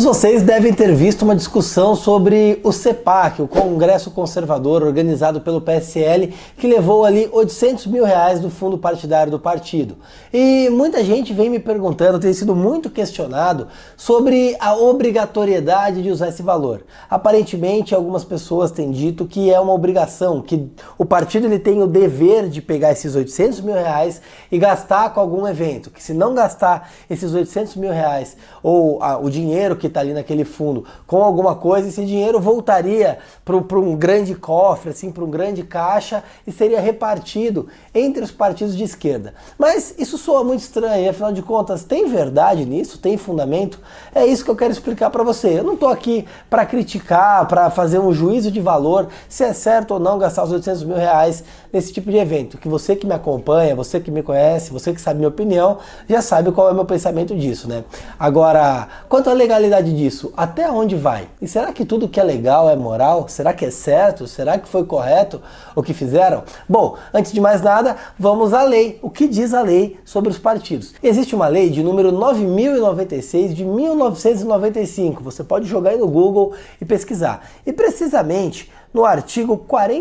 Todos vocês devem ter visto uma discussão sobre o CEPAC, o Congresso Conservador, organizado pelo PSL, que levou ali 800 mil reais do fundo partidário do partido. E muita gente vem me perguntando, tem sido muito questionado sobre a obrigatoriedade de usar esse valor. Aparentemente, algumas pessoas têm dito que é uma obrigação, que o partido ele tem o dever de pegar esses 800 mil reais e gastar com algum evento, que se não gastar esses 800 mil reais ou o dinheiro que está ali naquele fundo com alguma coisa, esse dinheiro voltaria para um grande cofre, assim, para um grande caixa e seria repartido entre os partidos de esquerda. Mas isso soa muito estranho, afinal de contas, tem verdade nisso? Tem fundamento? É isso que eu quero explicar para você. Eu não estou aqui para criticar, para fazer um juízo de valor, se é certo ou não gastar os 800 mil reais nesse tipo de evento. Que você que me acompanha, você que me conhece, você que sabe minha opinião, já sabe qual é o meu pensamento disso, né? Agora, quanto à legalidade disso, até onde vai? E será que tudo que é legal é moral? Será que é certo? Será que foi correto o que fizeram? Bom, antes de mais nada, vamos à lei. O que diz a lei sobre os partidos? Existe uma lei de número 9096 de 1995. Você pode jogar aí no Google e pesquisar. E precisamente no artigo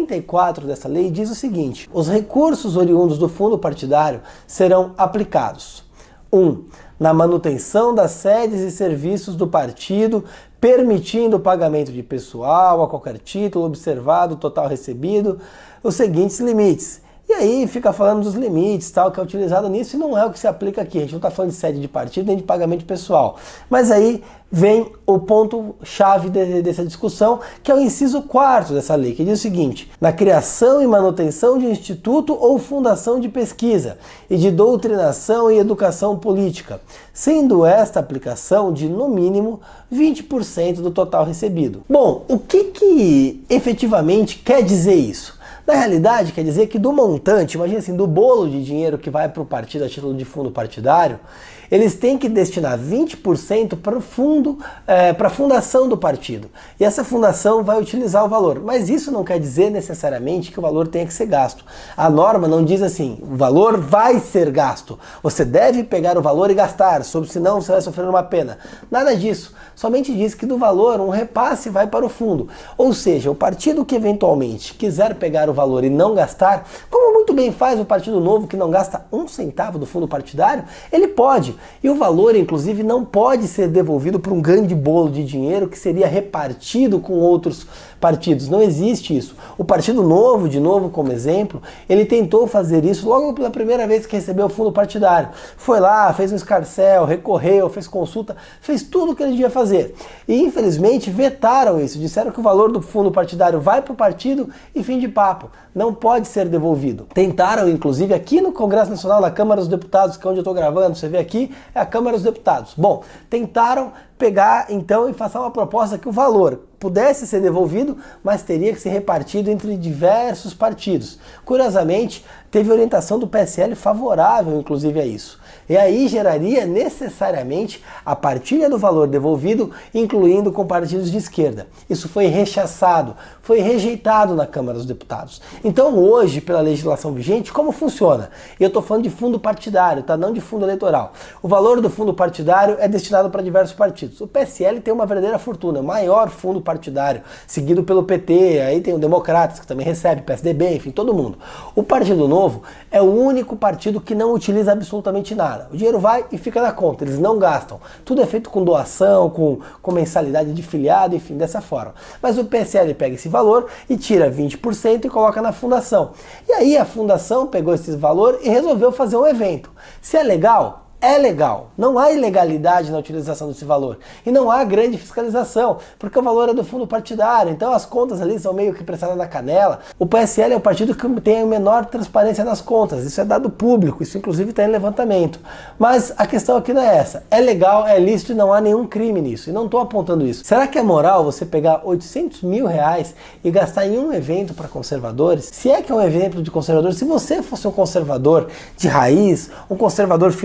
44 dessa lei diz o seguinte: os recursos oriundos do fundo partidário serão aplicados 1. Na manutenção das sedes e serviços do partido, permitindo o pagamento de pessoal a qualquer título, observado o total recebido, os seguintes limites. E aí fica falando dos limites, tal, que é utilizado nisso, e não é o que se aplica aqui. A gente não está falando de sede de partido nem de pagamento pessoal. Mas aí vem o ponto-chave dessa discussão, que é o inciso 4º dessa lei, que diz o seguinte: na criação e manutenção de instituto ou fundação de pesquisa e de doutrinação e educação política, sendo esta aplicação de, no mínimo, 20% do total recebido. Bom, o que efetivamente quer dizer isso? Na realidade, quer dizer que do montante, imagina assim, do bolo de dinheiro que vai para o partido a título de fundo partidário, eles têm que destinar 20% para o fundo, para a fundação do partido. E essa fundação vai utilizar o valor. Mas isso não quer dizer necessariamente que o valor tenha que ser gasto. A norma não diz assim: o valor vai ser gasto. Você deve pegar o valor e gastar, senão você vai sofrer uma pena. Nada disso. Somente diz que do valor um repasse vai para o fundo. Ou seja, o partido que eventualmente quiser pegar o valor e não gastar, como muito bem faz o Partido Novo, que não gasta um centavo do fundo partidário, ele pode. E o valor, inclusive, não pode ser devolvido por um grande bolo de dinheiro que seria repartido com outros partidos. Não existe isso. O Partido Novo, de novo como exemplo, ele tentou fazer isso logo pela primeira vez que recebeu o fundo partidário. Foi lá, fez um escarcéu, recorreu, fez consulta, fez tudo o que ele devia fazer. E infelizmente vetaram isso, disseram que o valor do fundo partidário vai para o partido e fim de papo. Não pode ser devolvido. Tentaram, inclusive, aqui no Congresso Nacional, na Câmara dos Deputados, que é onde eu estou gravando, você vê aqui, é a Câmara dos Deputados. Bom, tentaram pegar então e fazer uma proposta que o valor pudesse ser devolvido, mas teria que ser repartido entre diversos partidos. Curiosamente, teve orientação do PSL favorável, inclusive, a isso. E aí geraria necessariamente a partilha do valor devolvido, incluindo com partidos de esquerda. Isso foi rechaçado, foi rejeitado na Câmara dos Deputados. Então hoje, pela legislação vigente, como funciona? E eu estou falando de fundo partidário, tá? Não de fundo eleitoral. O valor do fundo partidário é destinado para diversos partidos. O PSL tem uma verdadeira fortuna, o maior fundo partidário, seguido pelo PT, aí tem o Democratas, que também recebe, PSDB, enfim, todo mundo. O Partido Novo é o único partido que não utiliza absolutamente nada. O dinheiro vai e fica na conta, eles não gastam. Tudo é feito com doação, com mensalidade de filiado, enfim, dessa forma. Mas o PSL pega esse valor e tira 20% e coloca na fundação. E aí a fundação pegou esse valor e resolveu fazer um evento. Se é legal? É legal, não há ilegalidade na utilização desse valor e não há grande fiscalização, porque o valor é do fundo partidário, então as contas ali são meio que prestadas na canela. O PSL é o partido que tem a menor transparência nas contas, isso é dado público, isso inclusive está em levantamento. Mas a questão aqui não é essa, é legal, é lícito e não há nenhum crime nisso, e não estou apontando isso. Será que é moral você pegar 800 mil reais e gastar em um evento para conservadores? Se é que é um evento de conservadores, se você fosse um conservador de raiz, um conservador filosófico,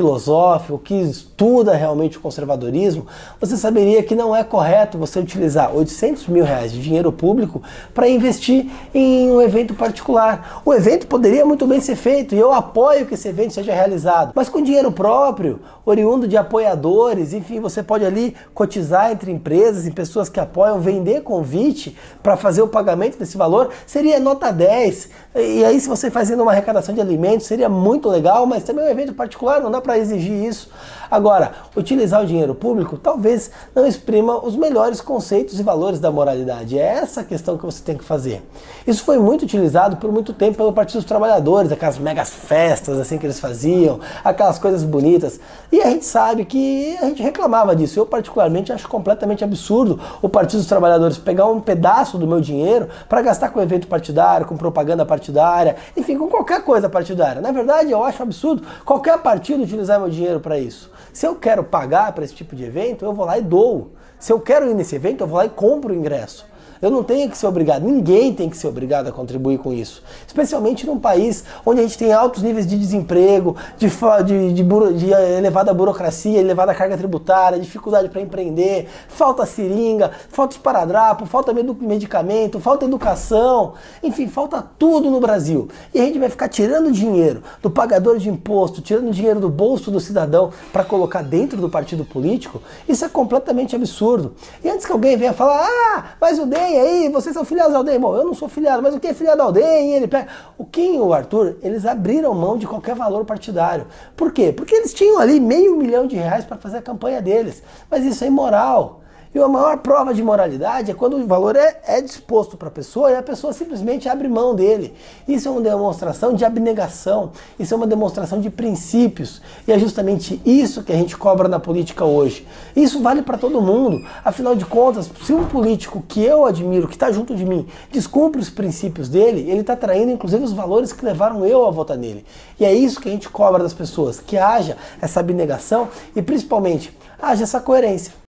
filosófico, que estuda realmente o conservadorismo, você saberia que não é correto você utilizar 800 mil reais de dinheiro público para investir em um evento particular. O evento poderia muito bem ser feito e eu apoio que esse evento seja realizado, mas com dinheiro próprio, oriundo de apoiadores, enfim, você pode ali cotizar entre empresas e pessoas que apoiam, vender convite para fazer o pagamento desse valor, seria nota 10. E aí, se você fazendo uma arrecadação de alimentos, seria muito legal, mas também é um evento particular, não dá para exigir isso. Agora, utilizar o dinheiro público talvez não exprima os melhores conceitos e valores da moralidade. É essa a questão que você tem que fazer. Isso foi muito utilizado por muito tempo pelo Partido dos Trabalhadores, aquelas megas festas assim que eles faziam, aquelas coisas bonitas. E a gente sabe que a gente reclamava disso. Eu particularmente acho completamente absurdo o Partido dos Trabalhadores pegar um pedaço do meu dinheiro para gastar com evento partidário, com propaganda partidária, enfim, com qualquer coisa partidária. Na verdade, eu acho absurdo qualquer partido utilizar meu dinheiro para isso. Se eu quero pagar para esse tipo de evento, eu vou lá e dou. Se eu quero ir nesse evento, eu vou lá e compro o ingresso. Eu não tenho que ser obrigado, ninguém tem que ser obrigado a contribuir com isso. Especialmente num país onde a gente tem altos níveis de desemprego, de elevada burocracia, elevada carga tributária, dificuldade para empreender, falta seringa, falta esparadrapo, falta medicamento, falta educação, enfim, falta tudo no Brasil. E a gente vai ficar tirando dinheiro do pagador de imposto, tirando dinheiro do bolso do cidadão para colocar dentro do partido político. Isso é completamente absurdo. E antes que alguém venha falar, mas o DEM aí, vocês são filiados ao DEM. Bom, eu não sou filiado, mas o que é filiado ao DEM? Ele pega... O Kim e o Arthur, eles abriram mão de qualquer valor partidário. Por quê? Porque eles tinham ali R$500 mil para fazer a campanha deles. Mas isso é imoral. E a maior prova de moralidade é quando o valor é disposto para a pessoa e a pessoa simplesmente abre mão dele. Isso é uma demonstração de abnegação, isso é uma demonstração de princípios. E é justamente isso que a gente cobra na política hoje. Isso vale para todo mundo. Afinal de contas, se um político que eu admiro, que está junto de mim, descumpre os princípios dele, ele está traindo inclusive os valores que levaram eu a votar nele. E é isso que a gente cobra das pessoas, que haja essa abnegação e principalmente haja essa coerência.